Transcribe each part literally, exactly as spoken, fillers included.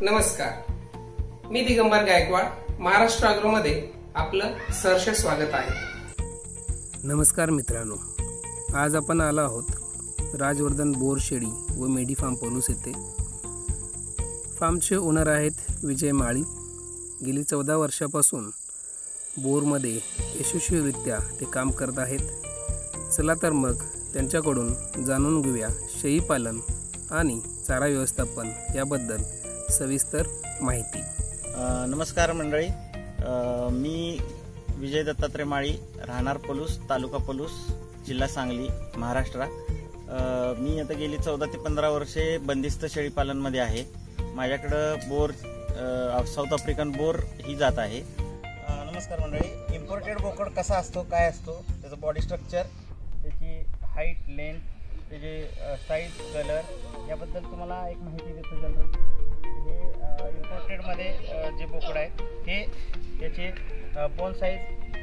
नमस्कार, मी दिगंबर गायकवाड, महाराष्ट्र अॅग्रोमध्ये आपलं सहर्ष स्वागत आहे। नमस्कार मित्रांनो, आज आपण आलो आहोत राजवर्धन बोर शेळी व मेडी फार्म पलूस येथे। फार्मचे ओनर आहेत विजय माळी। गेली चौदा वर्षापासून बोरमध्ये यशस्वीरित्या ते काम करत आहेत। चला तर मग त्यांच्याकडून जाणून घेऊया शेळी पालन आणि चारा व्यवस्थापन याबद्दल सविस्तर माहिती। नमस्कार मंडळी, मी विजय दत्तात्रय माळी, राहणार पलूस, तालुका पलूस, जिल्हा सांगली, महाराष्ट्र। मी आता गेली चौदा ते पंधरा वर्षे बंदिस्त शेळी पालनमध्ये आहे। माझ्याकडं बोर साऊथ आफ्रिकन बोर ही जात आहे। नमस्कार मंडळी, इम्पोर्टेड बोकड कसा असतो, काय असतो, त्याचं बॉडी स्ट्रक्चर, त्याची हाईट, लेंथ, त्याचे साईज, कलर याबद्दल तुम्हाला एक माहिती देतो जनरल। हे इम्पोर्टेडमध्ये जे बोकड आहेत हे त्याचे बोन साईज,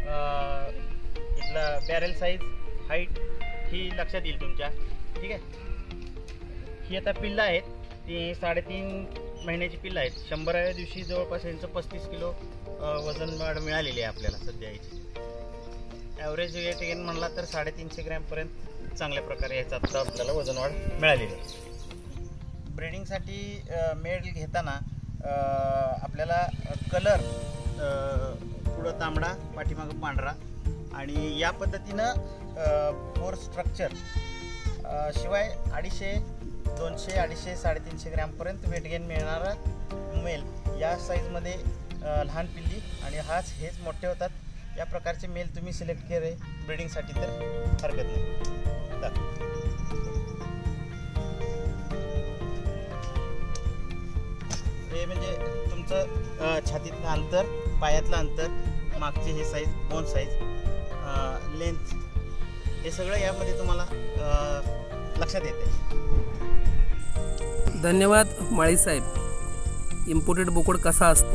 इथला बॅरेल साईज, हाईट ही लक्षात येईल तुमच्या। ठीक आहे, ही आता पिल्लं आहेत, ती साडेतीन महिन्याची पिल्लं आहेत। शंभराव्या दिवशी जवळपास यांचं पस्तीस किलो वजन वाढ मिळालेली आहे आपल्याला सध्या याची। ॲव्हरेज वेट गेन म्हणला तर साडेतीनशे ग्रॅमपर्यंत चांगल्या प्रकारे याचा आता आपल्याला वजन वाढ मिळालेली आहे। ब्रीडिंगसाठी मेल घेताना आपल्याला कलर पुढं तांबडा, पाठीमागं पांढरा आणि या पद्धतीनं बोर स्ट्रक्चर, शिवाय अडीचशे दोनशे अडीचशे साडेतीनशे ग्रॅमपर्यंत वेट गेन मिळणारा मेल, या साईजमध्ये लहान पिल्ली आणि हाच हेच मोठे होतात या प्रकारचे मेल तुम्ही सिलेक्ट केले ब्रीडिंगसाठी तर हरकत नाही। हे म्हणजे तुमचं छातीतलं अंतर, पायातलं अंतर, मागचे हे साईज, बोन साईज, लेंथ, हे सगळं यामध्ये तुम्हाला लक्षात येते। धन्यवाद माळी साहेब। इम्पोर्टेड बोकड कसा असतो,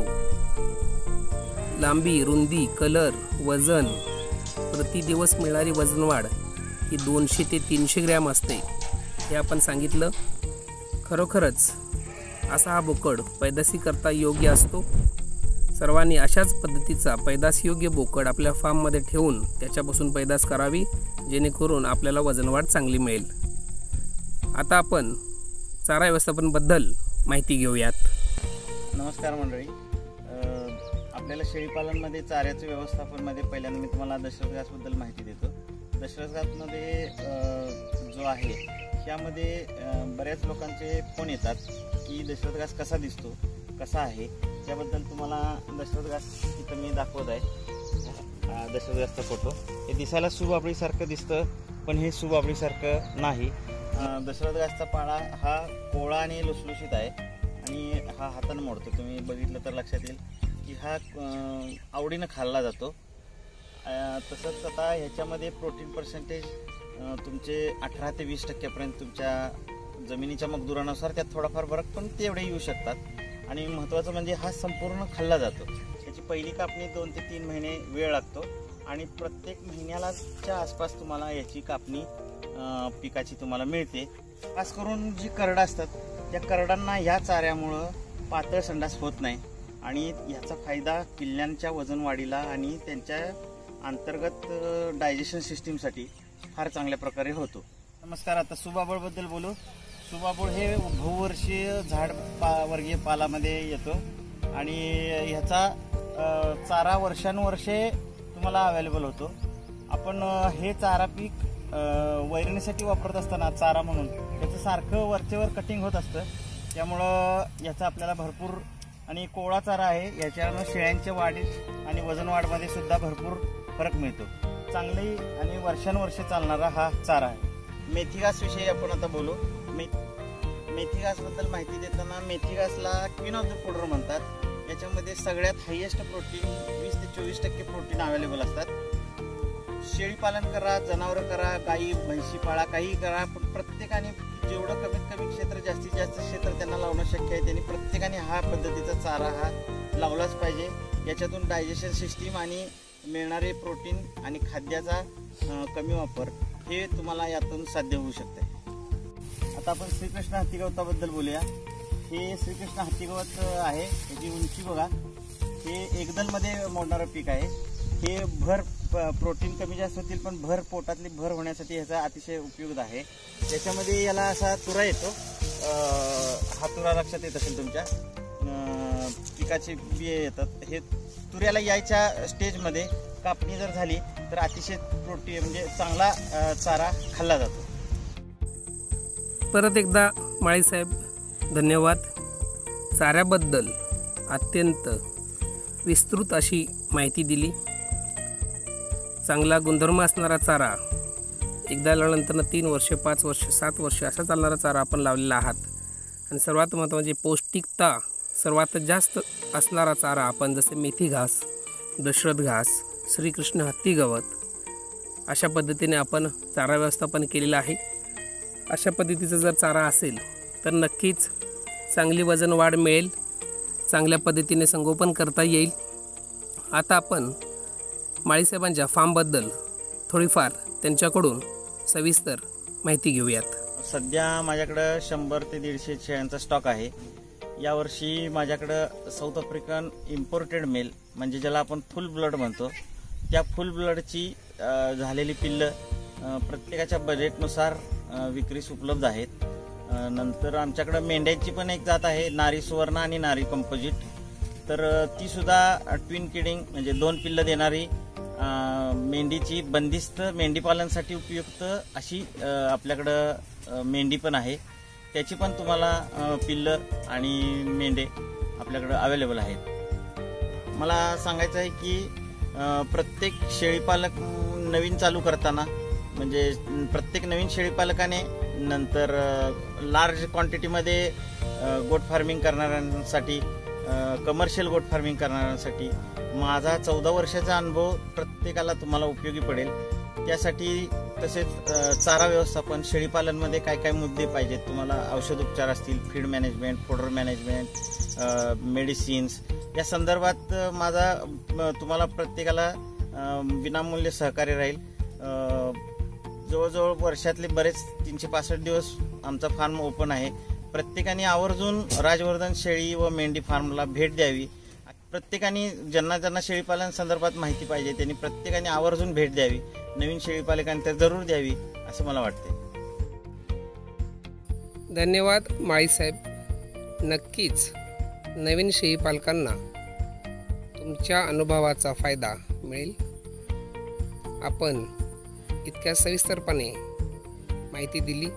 लांबी, रुंदी, कलर, वजन, प्रति दिवस मिळणारी वजनवाढ ही दोनशे ते तीनशे ग्रॅम असते हे आपण सांगितलं। खरोखरच असा हा बोकड पैदासी करता योग्य असतो। सर्वांनी अशाच पद्धतीचा पैदास योग्य बोकड आपल्या फार्ममध्ये ठेवून त्याच्यापासून पैदास करावी, जेणेकरून आपल्याला वजनवाढ चांगली मिळेल। आता आपण चारा व्यवस्थापनाबद्दल माहिती घेऊयात। नमस्कार मंडळी, आपल्याला शेळीपालनमध्ये चाऱ्याच्या व्यवस्थापनमध्ये पहिल्यांदा मी तुम्हाला दशरथ घासबद्दल माहिती देतो। दशरथ घासमध्ये जो आहे यामध्ये बऱ्याच लोकांचे फोन येतात की दशरथ घास कसा दिसतो, कसा आहे, त्याबद्दल तुम्हाला दशरथ घास इथं मी दाखवत आहे। दशरथ घासचा फोटो, हे दिसायला सुबाबळीसारखं दिसतं, पण हे सुबाबळीसारखं नाही। दशरथ घासचा पाळा हा कोवळा आणि लुसलुशीत आहे आणि हा हातानं मोडतो। तुम्ही बघितलं तर लक्षात येईल की हा आवडीनं खाल्ला जातो। तसंच आता ह्याच्यामध्ये प्रोटीन पर्सेंटेज तुमचे अठरा ते वीस टक्क्यापर्यंत तुमच्या जमिनीच्या मकदुरानुसार त्यात थोडाफार फरक पण तेवढे येऊ शकतात। आणि महत्त्वाचं म्हणजे हा संपूर्ण खाल्ला जातो। त्याची पहिली कापणी दोन ते तीन महिने वेळ लागतो आणि प्रत्येक महिन्यालाच्या आसपास तुम्हाला याची कापणी पिकाची तुम्हाला मिळते। खास करून जी करडं असतात त्या करडांना ह्या चाऱ्यामुळं पातळ संडास होत नाही आणि ह्याचा फायदा पिल्ल्यांच्या वजन वाढीला आणि त्यांच्या अंतर्गत डायजेशन सिस्टीमसाठी फार चांगल्या प्रकारे होतो। नमस्कार, आता सुबाबळबद्दल बोलू। सुबाबूळ हे बहुवर्षीय झाड पा वर्गीय पालामध्ये येतो आणि ह्याचा चारा वर्षानुवर्षे तुम्हाला अवेलेबल होतो। आपण हे चारा पीक वैरणीसाठी वापरत असताना चारा म्हणून त्याचं सारखं वरचेवर कटिंग होत असतं, त्यामुळं याचा आपल्याला भरपूर आणि कोवळा चारा आहे, याच्यानं शेळ्यांच्या वाढीत आणि वजन वाढमध्ये सुद्धा भरपूर फरक मिळतो। चांगली आणि वर्षानुवर्षे चालणारा हा चारा आहे। मेथी घास विषयी आपण आता बोलू। मे मेथी घासबद्दल माहिती देताना मेथी घासला क्वीन ऑफ द फूडर म्हणतात। याच्यामध्ये सगळ्यात हायेस्ट प्रोटीन वीस ते चोवीस टक्के प्रोटीन अवेलेबल असतात। शेळी पालन करा, जनावरं करा, गाई म्हैशी पाळा, काही करा, पण प्रत्येकाने जेवढं कमीत कमी क्षेत्र, जास्तीत जास्त क्षेत्र त्यांना लावणं शक्य आहे त्यांनी प्रत्येकाने हा पद्धतीचा चारा हा लावलाच पाहिजे। याच्यातून डायजेशन सिस्टीम आणि मिळणारे प्रोटीन आणि खाद्याचा कमी वापर हे तुम्हाला यातून साध्य होऊ शकते। आता आपण श्रीकृष्ण हत्ती गवताबद्दल बोलूया। हे श्रीकृष्ण हत्ती गवत आहे. याची उंची बघा, हे एकदलमध्ये मोडणारं पीक आहे. हे भर प्रोटीन कमी जास्त होतील, पण भर पोटातली भर होण्यासाठी ह्याचा अतिशय उपयोग आहे. त्याच्यामध्ये याला असा तुरा येतो. हा तुरा लक्षात येत असेल तुमच्या, पिकाचे बिये येतात. हे तुऱ्याला यायच्या स्टेजमध्ये कापणी जर झाली तर अतिशय प्रोटीन म्हणजे चांगला चारा खाल्ला जातो. परत एकदा माळीसाहेब धन्यवाद. चाऱ्याबद्दल अत्यंत विस्तृत अशी माहिती दिली. चांगला गुणधर्म असणारा चारा एकदा लावल्यानंतर तीन वर्ष, पाच वर्ष, सात वर्ष असा चालणारा चारा आपण लावलेला आहात. आणि सर्वात महत्त्वाचे पौष्टिकता सर्वात जास्त असणारा चारा आपण जसे मेथी घास, दशरथ घास, श्रीकृष्ण हत्ती गवत अशा पद्धतीने आपण चारा व्यवस्थापन केलेलं आहे. अशा पद्धतीचा जर चारा असेल तर नक्कीच चांगली वजन वाढ मिळेल, चांगल्या पद्धतीने संगोपन करता येईल. आता आपण माळीसाहेबांच्या फार्मबद्दल थोडीफार त्यांच्याकडून सविस्तर माहिती घेऊयात. सध्या माझ्याकडं शंभर ते दीडशे शेळ्यांचा स्टॉक आहे. यावर्षी माझ्याकडं साऊथ आफ्रिकन इम्पोर्टेड मेल म्हणजे ज्याला आपण फुल ब्लड म्हणतो, त्या फुल ब्लडची झालेली पिल्लं प्रत्येकाच्या बजेटनुसार विक्रीस उपलब्ध आहेत. नंतर आमच्याकडं मेंढ्यांची पण एक जात आहे, नारी सुवर्ण आणि नारी कंपोजिट. तर ती सुद्धा ट्विन किडिंग म्हणजे दोन पिल्लं देणारी मेंढीची बंदिस्त मेंढीपालनासाठी उपयुक्त अशी आपल्याकडं मेंढी पण आहे. त्याची पण तुम्हाला पिल्लं आणि मेंढे आपल्याकडं अवेलेबल आहेत. मला सांगायचं आहे की प्रत्येक शेळीपालक नवीन चालू करताना म्हणजे प्रत्येक नवीन शेळीपालकाने नंतर लार्ज क्वांटिटीमध्ये गोट फार्मिंग करणाऱ्यांसाठी, कमर्शियल गोट फार्मिंग करणाऱ्यांसाठी माझा चौदा वर्षाचा अनुभव प्रत्येकाला तुम्हाला उपयोगी पडेल. त्यासाठी तसेच चारा व्यवस्थापन, शेळीपालनमध्ये काय काय मुद्दे पाहिजेत तुम्हाला, औषधोपचार असतील, feed management, fodder management, medicines या संदर्भात माझा तुम्हाला प्रत्येकाला विनामूल्य सहकार्य राहील. जवळजवळ वर्षातले बरेच तीनशे पासष्ट दिवस आमचा फार्म ओपन आहे. प्रत्येकाने आवर्जून राजवर्धन शेळी व मेंढी फार्मला भेट द्यावी. प्रत्येकाने ज्यांना ज्यांना शेळीपालन संदर्भात माहिती पाहिजे त्यांनी प्रत्येकाने आवर्जून भेट द्यावी. नवीन शेळीपालकांनी तर जरूर द्यावी असं मला वाटते. धन्यवाद माळीसाहेब. नक्कीच नवीन शेळीपालकांना तुमच्या अनुभवाचा फायदा मिळेल. आपण इतक्या सविस्तरपणे माहिती दिली.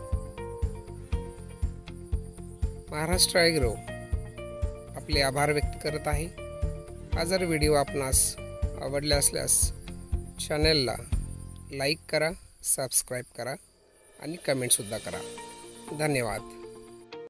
महाराष्ट्र ॲग्रो आपले आभार व्यक्त करत आहे. हा जर व्हिडिओ आपणास आवडला असल्यास चॅनलला लाईक करा, सबस्क्राईब करा आणि कमेंटसुद्धा करा. धन्यवाद.